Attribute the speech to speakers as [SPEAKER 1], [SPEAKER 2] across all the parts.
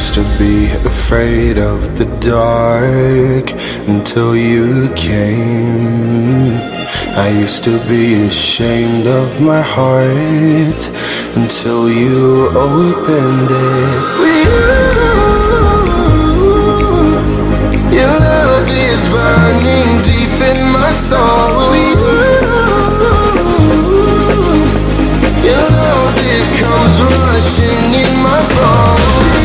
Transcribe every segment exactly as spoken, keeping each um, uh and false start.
[SPEAKER 1] used to be afraid of the dark until you came. I used to be ashamed of my heart until you opened it. You, your love is burning deep in my soul. Your love, it comes rushing in my bones.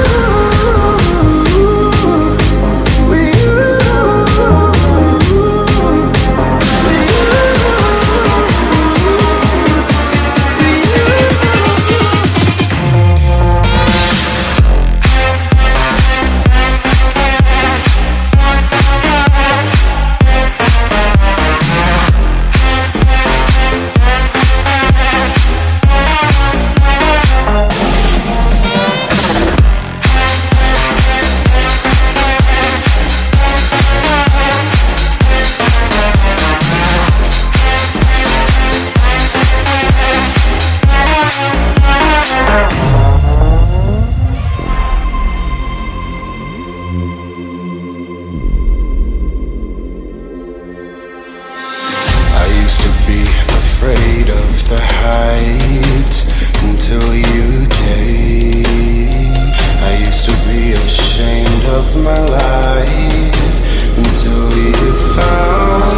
[SPEAKER 1] Afraid of the height until you came. I used to be ashamed of my life until you found